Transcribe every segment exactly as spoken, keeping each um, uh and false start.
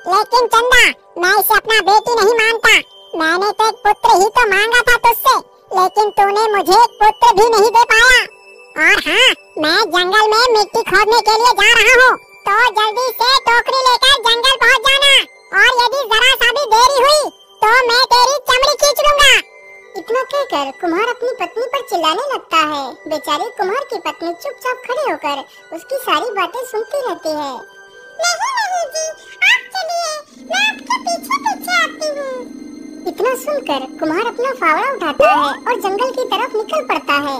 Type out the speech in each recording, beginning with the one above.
लेकिन चंदा, मैं इसे अपना बेटी नहीं मानता। मैंने तो एक पुत्र ही तो मांगा था तुझसे, लेकिन तूने मुझे एक पुत्र भी नहीं दे पाया। और हाँ, मैं जंगल में मिट्टी खोदने के लिए जा रहा हूँ, तो जल्दी से टोकरी लेकर जंगल पहुँच जाना। और यदि जरा सा भी देरी हुई तो मैं तेरी चमड़ी खींच लूंगा। इतना कहकर कुम्हार अपनी पत्नी पर चिल्लाने लगता है। बेचारी कुम्हार की पत्नी चुपचाप खड़े होकर उसकी सारी बातें सुनती रहती है। नहीं नहीं जी, आप चलिए, मैं आपके पीछे पीछे आती हूँ। इतना सुनकर कुम्हार अपना फावड़ा उठाता है और जंगल की तरफ निकल पड़ता है।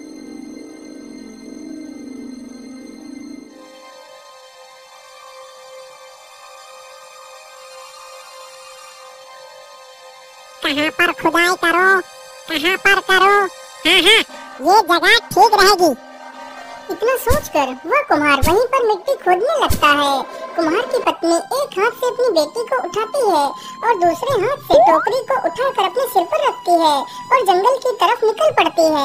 कहाँ पर खुदाई करो, कहाँ पर करो? हाँ हाँ, ये जगह ठीक रहेगी। इतना सोचकर वह कुम्हार वहीं पर मिट्टी खोदने लगता है। कुम्हार की पत्नी एक हाथ से अपनी बेटी को उठाती है और दूसरे हाथ से टोकरी को उठाकर अपने सिर पर रखती है और जंगल की तरफ निकल पड़ती है।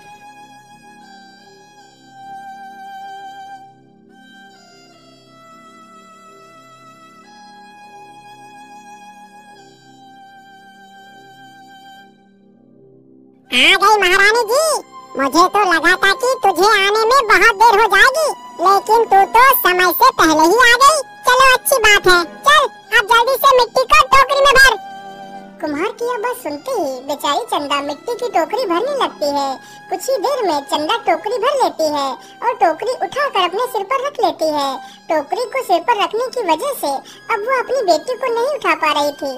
आ गई महारानी जी। मुझे तो लगा था कि तुझे आने में बहुत देर हो जाएगी, लेकिन तू तो समय से पहले ही आ गई। चलो अच्छी बात है, चल अब जल्दी से मिट्टी को टोकरी में भर। कुम्हार की यह बात सुनते ही बेचारी चंदा मिट्टी की टोकरी भरने लगती है। कुछ ही देर में चंदा टोकरी भर लेती है और टोकरी उठाकर अपने सिर पर रख लेती है। टोकरी को सिर पर रखने की वजह से अब वो अपनी बेटी को नहीं उठा पा रही थी।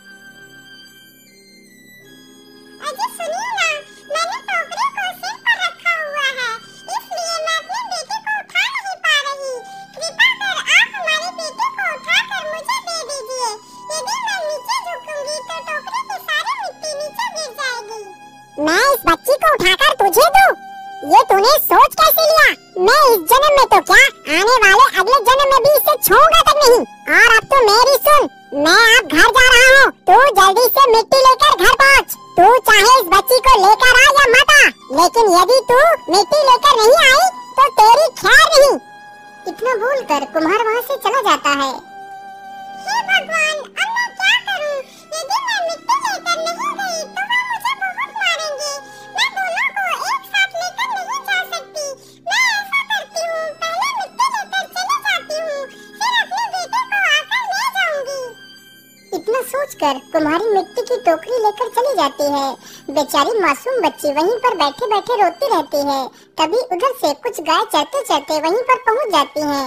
अजी सुनिए ना, मैंने टोकरी को सिर पर रखा हुआ है, इसलिए मैं अपनी बेटी को उठा नहीं पा रही। कृपा कर आप हमारी बेटी को उठाकर मुझे दे दीजिए। यदि मैं नीचे झुकूंगी तो टोकरी की सारी मिट्टी नीचे गिर जाएगी। मैं इस बच्ची को उठाकर तुझे दूं? ये तूने सोच कैसे लिया? मैं इस जन्म में तो क्या, आने वाले अगले जन्म में भी इसे छूऊंगा तक नहीं। और अब तो मेरी सुन, मैं अब घर जा रहा हूँ। तू जल्दी से मिट्टी लेकर घर पहुँच। तू चाहे इस बच्ची को लेकर आ या मत आ, लेकिन यदि तू मिट्टी लेकर नहीं आई तो तेरी खैर नहीं। इतना बोलकर कुम्हार वहाँ से चला जाता है। हे भगवान, अब मैं क्या करूँ? यदि मैं मिट्टी लेकर नहीं गई तो वो मुझे बहुत मारेंगे। मैं दोनों को एक साथ लेकर नहीं जा सकती। मैं ऐसा करती हूँ, पहले मिट्टी लेकर चली जाती हूँ, फिर अपने बेटे को आकर ले जाऊंगी। इतना सोचकर कुम्हारी मिट्टी की टोकरी लेकर चली जाती है। बेचारी मासूम बच्ची वहीं पर बैठे बैठे रोती रहती है। तभी उधर से कुछ गाय चरते चरते वहीं पर पहुंच जाती हैं।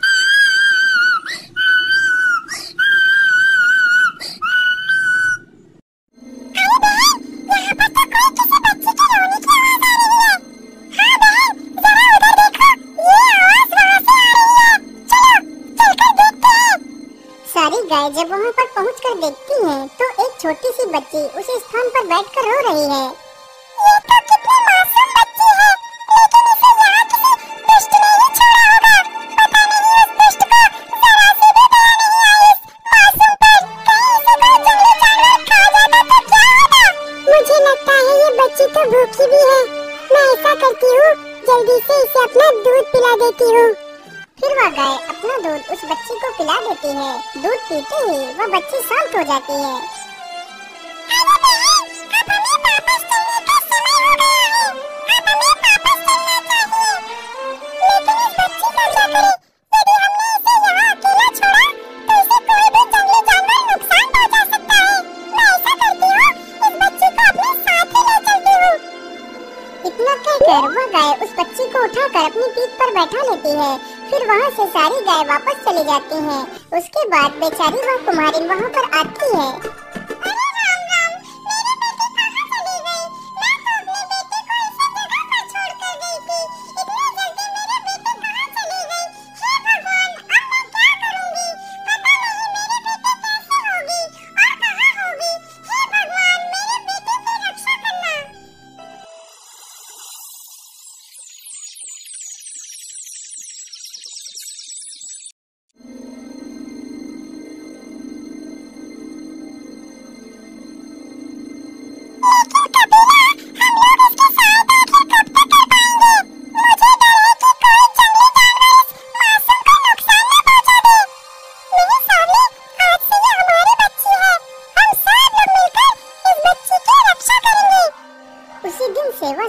गाय जब वहाँ पर पहुँचकर देखती हैं, तो एक छोटी सी बच्ची उस स्थान पर बैठकर रो रही है। ये तो कितनी मासूम बच्ची है, लेकिन इसे यहाँ किसी दुष्ट ने ही छोड़ा होगा। पता नहीं उस दुष्ट को जरा सी भी दया नहीं आई इस मासूम पर। कहीं इसे कोई जंगली जानवर खा जाता तो क्या होता? मुझे लगता है ये बच्ची तो भूखी भी है। मैं ऐसा करती हूँ, जल्दी से इसे अपना दूध पिला देती हूँ। फिर वह गाय अपना दूध उस बच्ची को पिला देती है। दूध पीते ही वह बच्ची शांत हो जाती है। अरे बहन, अब हमें वापस चलने का समय हो गया है। अब हमें वापस चलना चाहिए। लेकिन इस बच्ची का क्या करें? यदि हमने इसे यहाँ अकेला छोड़ा तो इसे कोई भी जंगली जानवर नुकसान पहुँचा सकता है। मैं ऐसा करती हूँ, इस बच्ची को अपने साथ ही ले चलती हूँ। इतना कहकर वह गाय उस बच्ची को उठाकर अपनी पीठ पर बैठा लेती है। फिर वहाँ से सारी गाय वापस चली जाती हैं। उसके बाद बेचारी वह कुम्हारी वहाँ पर आती है। अरे राम राम, मेरी बेटी कहाँ चली गई? मैं तो अपने बेटे को इसी जगह पर छोड़कर गई थी। इतनी जल्दी मेरी बेटी कहाँ चली गई? हे भगवान, अब मैं क्या करूँगी? पता नहीं मेरी बेटी कैसे होगी और कहाँ होगी। हे भगवान, मेरी बेटी की रक्षा करना।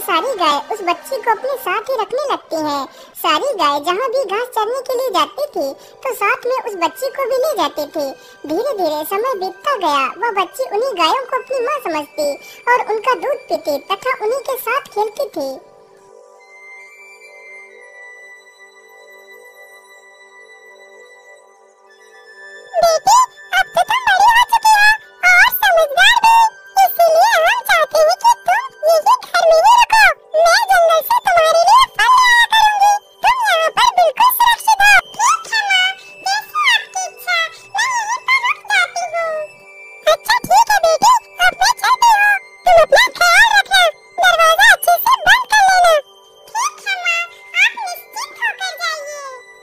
सारी गाय उस बच्ची को अपने साथ ही रखने लगती हैं। सारी गाय जहाँ भी घास चरने के लिए जाती थी तो साथ में उस बच्ची को भी ले जाती थी। धीरे धीरे समय बीतता गया। वह बच्ची उन्हीं गायों को अपनी माँ समझती और उनका दूध पीती तथा उन्हीं के साथ खेलती थी। बेटी, अब तो तुम बड़ी हो चुकी हो और समझदार भी, इसीलिए हम चाहते हैं कि तुम यही घर में ही रखो। मैं जंगल से तुम्हारे लिए फल लाया करूंगी। तुम यहाँ पर बिल्कुल सुरक्षित हो। ठीक है माँ, जैसी आपकी इच्छा, मैं यहीं पर रुक जाती हूँ। अच्छा ठीक है बेटी, अब मैं चलती हूँ। तुम अपना ख्याल रखना, दरवाजा अच्छे से बंद कर लेना। ठीक है माँ, आप निश्चिंत होकर जाइए।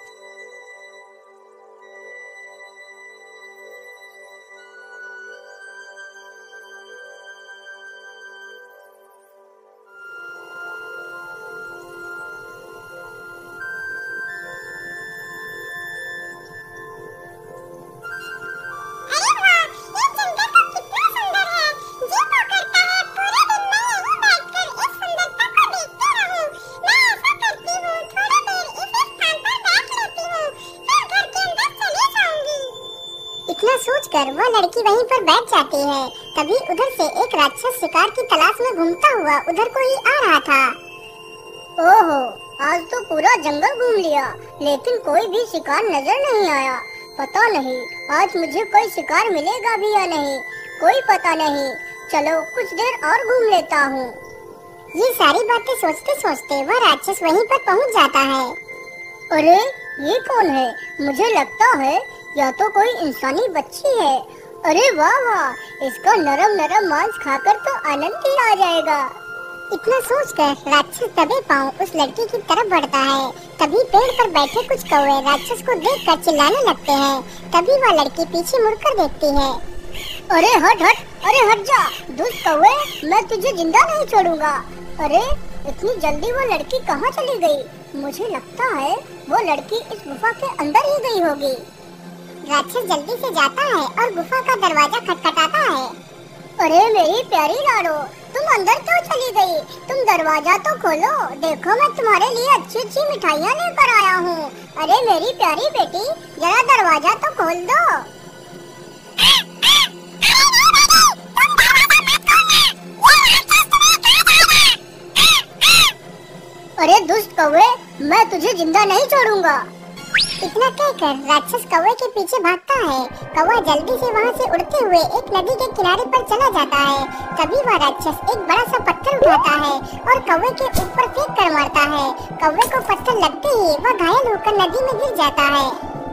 इतना सोचकर वह लड़की वहीं पर बैठ जाती है। तभी उधर से एक राक्षस शिकार की तलाश में घूमता हुआ उधर को ही आ रहा था। ओहो, आज तो पूरा जंगल घूम लिया लेकिन कोई भी शिकार नजर नहीं आया। पता नहीं आज मुझे कोई शिकार मिलेगा भी या नहीं, कोई पता नहीं। चलो कुछ देर और घूम लेता हूँ। ये सारी बातें सोचते सोचते वह राक्षस वहीं पर पहुँच जाता है। अरे ये कौन है? मुझे लगता है या तो कोई इंसानी बच्ची है। अरे वाह वाह, इसका नरम नरम मांस खाकर तो आनंद ही आ जाएगा। इतना सोचकर राक्षस दबे पांव उस लड़की की तरफ बढ़ता है। तभी पेड़ पर बैठे कुछ कौवे राक्षस को देखकर चिल्लाने लगते हैं। तभी वह लड़की पीछे मुड़कर देखती है। अरे हट हट, अरे हट जा दुष्ट कौवे, मैं तुझे जिंदा नहीं छोड़ूंगा। अरे इतनी जल्दी वो लड़की कहाँ चली गई? मुझे लगता है वो लड़की इस गुफा के अंदर ही गई होगी। राक्षस जल्दी से जाता है और गुफा का दरवाजा खटखटाता है। अरे मेरी प्यारी लाडो, तुम अंदर क्यों चली गई? तुम दरवाजा तो खोलो, देखो मैं तुम्हारे लिए अच्छी अच्छी मिठाइयाँ लेकर आया हूँ। अरे मेरी प्यारी बेटी, जरा दरवाजा तो खोल दो। अरे दुष्ट कौवे, मैं तुझे जिंदा नहीं छोड़ूंगा। इतना कहकर राक्षस कौवे के पीछे भागता है। कौवा जल्दी से वहाँ से उड़ते हुए एक नदी के किनारे पर चला जाता है। तभी वह राक्षस एक बड़ा सा पत्थर उठाता है और कौवे के ऊपर फेंक कर मारता है। कौवे को पत्थर लगते ही वह घायल होकर नदी में गिर जाता है।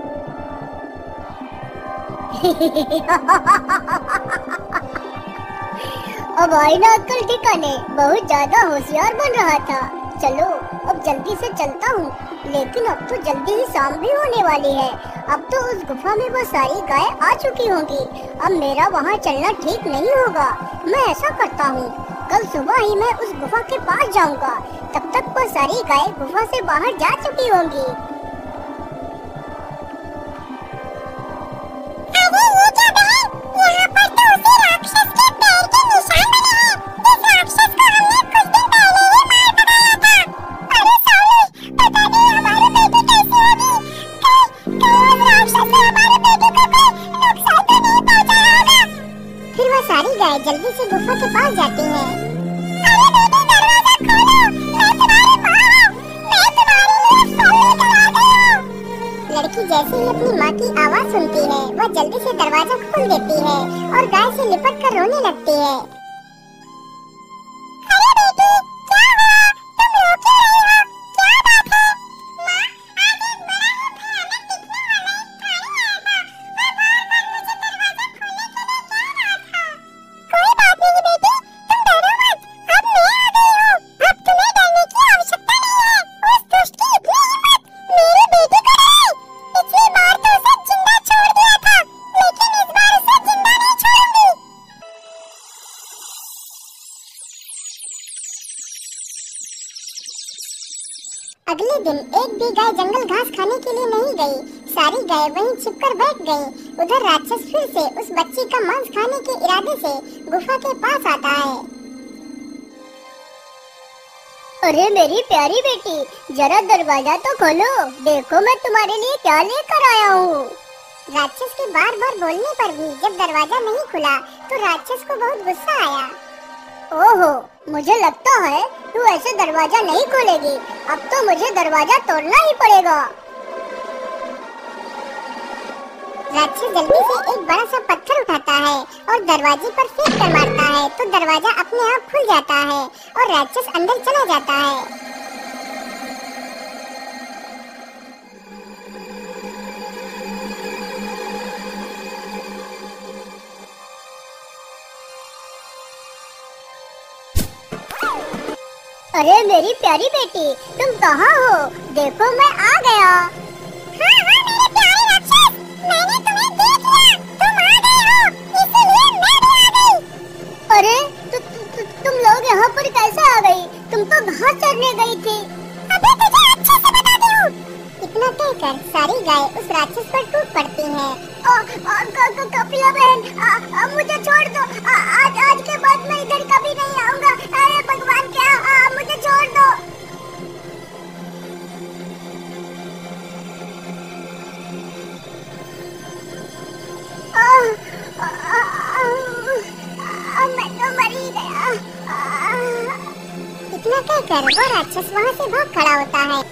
अब आई ना अक्ल ठिकाने, बहुत ज्यादा होशियार बन रहा था। चलो अब जल्दी से चलता हूँ, लेकिन अब तो जल्दी ही शाम भी होने वाली है। अब तो उस गुफा में वो सारी गाय आ चुकी होंगी। अब मेरा वहाँ चलना ठीक नहीं होगा। मैं ऐसा करता हूँ, कल सुबह ही मैं उस गुफा के पास जाऊँगा। तब तक वो सारी गाय गुफा से बाहर जा चुकी होंगी। अरे ये क्या बहन, यहाँ पर तो उसी राक्षस के पैर के निशान बने हैं, जिस राक्षस को हमने कुछ दिन पहले ही मार भगाया था। अरे साली, पता नहीं हमारी बेटी कैसी होगी। कहीं कहीं उस राक्षस ने हमारी बेटी को कोई नुकसान तो नहीं पहुँचाया होगा। फिर वह सारी गाय जल्दी से गुफा के पास जाती है। अरे बेटी, दरवाजा खोलो, मैं तुम्हारी माँ हूँ, मैं तुम्हारे लिए फल लेकर आ गई हूँ। लड़की जैसे ही अपनी माँ की आवाज सुनती है, वह जल्दी से दरवाजा खोल देती है और गाय से लिपट कर रोने लगती है। अरे बेटी, क्या हुआ? तुम रो क्यों रही हो? क्या बात है? माँ, आज एक बड़ा ही भयानक दिखने वाला एक प्राणी आया था और बार-बार मुझे दरवाजा खोलने के लिए कह रहा था। कोई बात नहीं बेटी, तुम डरो मत, अब मैं आ गई हूँ। अब तुम्हें डरने की आवश्यकता नहीं है। उस दुष्ट की इतनी हिम्मत, मेरी बेटी को डराई। पिछली बार तो उसे जिंदा छोड़ दिया था, लेकिन इस बार उसे जिंदा नहीं छोड़ूंगी। अगले दिन एक भी गाय जंगल घास खाने के लिए नहीं गई। सारी गाय वहीं छिपकर बैठ गईं। उधर राक्षस फिर से उस बच्ची का मांस खाने के इरादे से गुफा के पास आता है। अरे मेरी प्यारी बेटी, जरा दरवाजा तो खोलो, देखो मैं तुम्हारे लिए क्या लेकर आया हूँ। राक्षस के बार बार बोलने पर भी जब दरवाजा नहीं खुला तो राक्षस को बहुत गुस्सा आया। ओहो, मुझे लगता है तू ऐसे दरवाजा नहीं खोलेगी। अब तो मुझे दरवाजा तोड़ना ही पड़ेगा। राक्षस जल्दी से एक बड़ा सा पत्थर उठाता है और दरवाजे पर फेंक कर मारता है तो दरवाजा अपने आप खुल जाता है और राक्षस अंदर चला जाता है। अरे मेरी प्यारी बेटी, तुम कहाँ हो? देखो मैं आ गया। हाँ हाँ मेरे प्यारे राक्षस, मैंने तुम्हें देख लिया, तुम आ गए हो, इसीलिए मैं भी आ गई। अरे तु, तु, तु, तुम लोग यहाँ पर कैसे आ गई? तुम तो घास चरने गई थी। अबे तुझे अच्छे से बताती हूँ। इतना कहकर सारी गाय उस राक्षस पर टूट पड़ती हैं। आ, आ, क, क, कपिला बहन, आ, आ, मुझे छोड़ दो। आ, आज आज के बाद मैं इधर कभी नहीं आऊंगा। अरे भगवान, क्या आ, मुझे छोड़ दो। आ, आ, आ, आ, मैं तो मर ही गया। आ, इतना कहकर वो राक्षस वहाँ से भाग खड़ा होता है।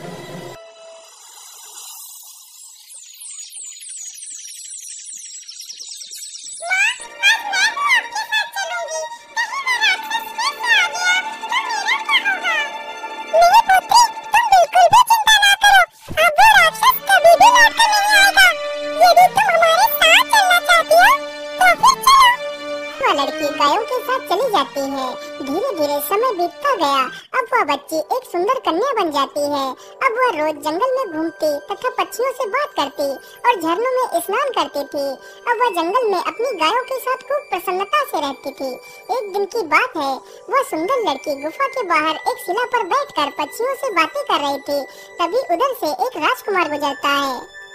लड़की गायों के साथ चली जाती है। धीरे धीरे समय बीतता गया। अब वह बच्ची एक सुंदर कन्या बन जाती है। अब वह रोज जंगल में घूमती तथा पक्षियों से बात करती और झरनों में स्नान करती थी। अब वह जंगल में अपनी गायों के साथ खूब प्रसन्नता से रहती थी। एक दिन की बात है, वह सुंदर लड़की गुफा के बाहर एक शिला पर बैठकर पक्षियों से बातें कर रही थी। तभी उधर से एक राजकुमार गुजरता है।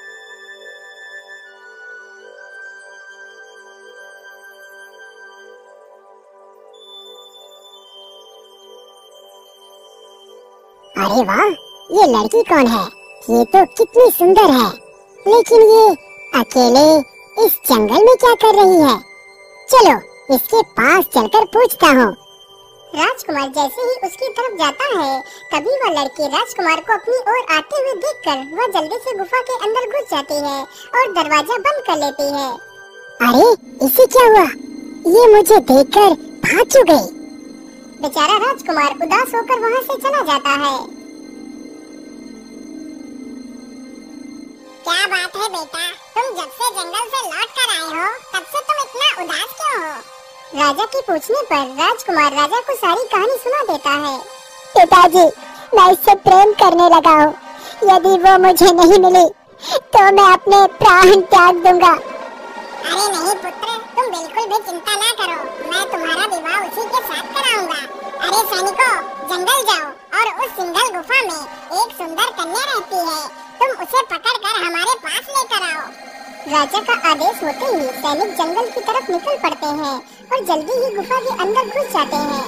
अरे वाह, ये लड़की कौन है? ये तो कितनी सुंदर है, लेकिन ये अकेले इस जंगल में क्या कर रही है? चलो इसके पास चलकर पूछता हूँ। राजकुमार जैसे ही उसकी तरफ जाता है, तभी वह लड़की राजकुमार को अपनी ओर आते हुए देखकर वह जल्दी से गुफा के अंदर घुस जाती है और दरवाजा बंद कर लेती है। अरे इसे क्या हुआ? ये मुझे देखकर भाग क्यों गई? बेचारा राजकुमार उदास होकर वहाँ से चला जाता है। क्या बात है बेटा, तुम जब से जंगल से लौट कर आए हो तब से तुम इतना उदास क्यों हो? राजा के पूछने पर राजकुमार राजा को सारी कहानी सुना देता है। पिताजी, मैं इससे प्रेम करने लगा हूँ। यदि वो मुझे नहीं मिली तो मैं अपने प्राण त्याग दूंगा। अरे नहीं पुत्र, तुम बिल्कुल भी चिंता ना करो, मैं तुम्हारा विवाह उसी के साथ कराऊंगा। अरे सैनिकों, जंगल जाओ और उस सिंघल गुफा में एक सुंदर कन्या रहती है, तुम उसे पकड़कर हमारे पास लेकर आओ। राजा का आदेश होते ही सैनिक जंगल की तरफ निकल पड़ते हैं और जल्दी ही गुफा के अंदर घुस जाते हैं।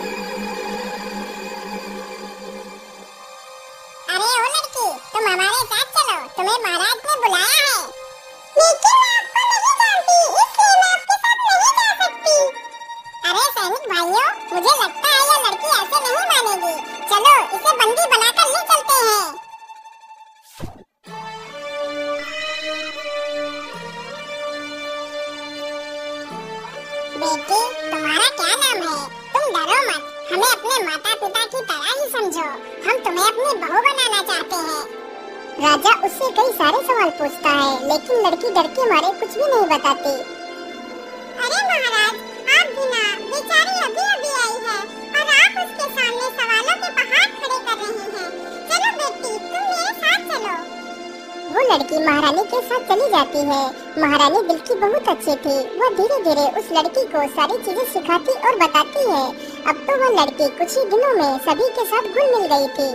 अरे ओ लड़की, तुम हमारे साथ चलो, तुम्हें महाराज ने बुलाया है। लेकिन मैं आपको नहीं जानती, इसलिए मैं आपके साथ नहीं जा सकती। अरे सैनिक भाइयों, मुझे लगता है ये लड़की ऐसे नहीं मानेगी। चलो इसे बंदी बनाकर ले चलते हैं। बेटी, तुम्हारा क्या नाम है? तुम डरो मत, हमें अपने माता पिता की तरह ही समझो। हम तुम्हें अपनी बहू बनाना चाहते हैं। राजा उससे कई सारे सवाल पूछता है, लेकिन लड़की डर के मारे कुछ भी नहीं बताती। अरे महाराज, आप भी ना, बेचारी अभी अभी आई है और आप उसके सामने सवालों के पहाड़ खड़े कर रही हैं। चलो बेटी, तुम मेरे साथ चलो। वो लड़की महारानी के साथ चली जाती है। महारानी दिल की बहुत अच्छी थी। वह धीरे धीरे उस लड़की को सारी चीजें सिखाती और बताती है। अब तो वह लड़की कुछ ही दिनों में सभी के साथ घुल मिल गई थी।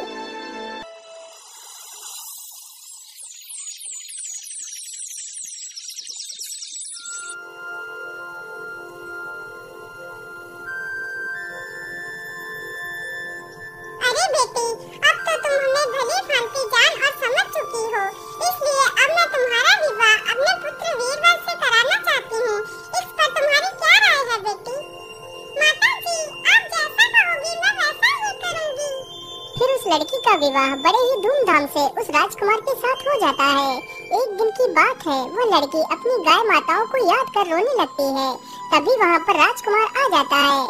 अरे बेटी, विवाह बड़े ही धूमधाम से उस राजकुमार के साथ हो जाता है। एक दिन की बात है, वो लड़की अपनी गाय माताओं को याद कर रोने लगती है। तभी वहाँ पर राजकुमार आ जाता है।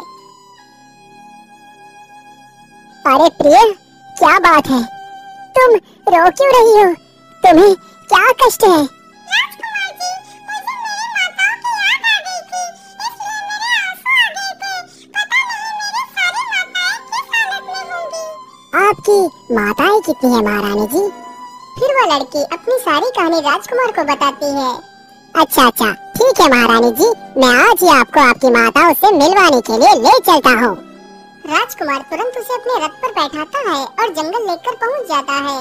अरे प्रिय, क्या बात है, तुम रो क्यों रही हो? तुम्हें क्या कष्ट है? राजकुमार जी, मुझे मेरी माताओं की याद आ गई थी, इसलिए मेरे आंसू आ गए थे। पता नहीं मेरी सारी माताएं किस हालत में होंगी। आपकी माताएं कितनी है महारानी जी? फिर वो लड़की अपनी सारी कहानी राजकुमार को बताती है। अच्छा अच्छा, ठीक है महारानी जी, मैं आज ही आपको आपकी माताओं से मिलवाने के लिए ले चलता हूँ। राजकुमार तुरंत उसे अपने रथ पर बैठाता है और जंगल लेकर पहुँच जाता है।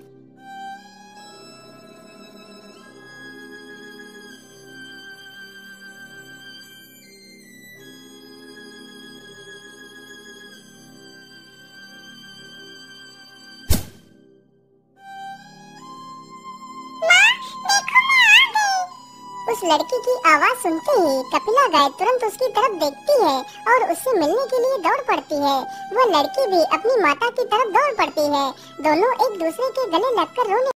उस लड़की की आवाज सुनते ही कपिला गाय तुरंत उसकी तरफ देखती है और उससे मिलने के लिए दौड़ पड़ती है। वो लड़की भी अपनी माता की तरफ दौड़ पड़ती है। दोनों एक दूसरे के गले लगकर रोने